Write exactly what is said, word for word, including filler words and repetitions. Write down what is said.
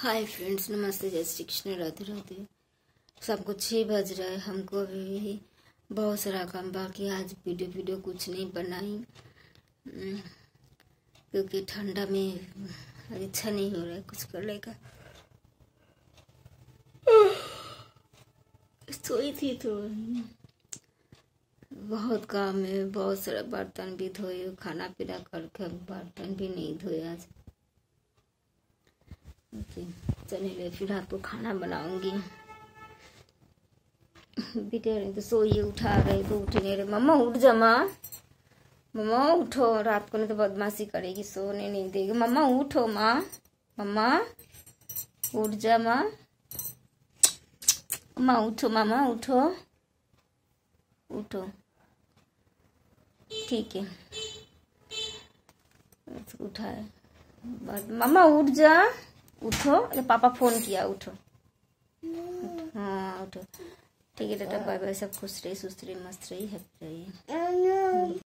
Hi friends, नमस्ते, जय श्री कृष्ण, राधे राधे। सबको छः बज रहा है। हमको अभी भी बहुत सारा काम बाकी। आज वीडियो वीडियो कुछ नहीं बनाई क्योंकि ठंडा में इच्छा नहीं हो रहा है कुछ करने का। सोई थी तो बहुत काम है, बहुत सारा बर्तन भी धोए, खाना पीना करके बर्तन भी नहीं धोए आज। चलिए फिलहाल तो खाना बनाऊंगी। बेटे तो सोइए, उठा रहे तो उठ नहीं रहे। मम्मा उठ जा, माँ मम्मा उठो, रात को नहीं तो बदमाशी करेगी, सोने नहीं देगी। मम्मा उठो, माँ मम्मा उठ जा, माँ माँ उठो, मामा उठो उठो, ठीक है उठाए। मम्मा उठ जा, उठो, पापा फोन किया, उठो। हाँ उठो, ठीक है टाटा बाय बाय। सब खुश रही, सुस्त रही, मस्त रही, हैप्पी रही।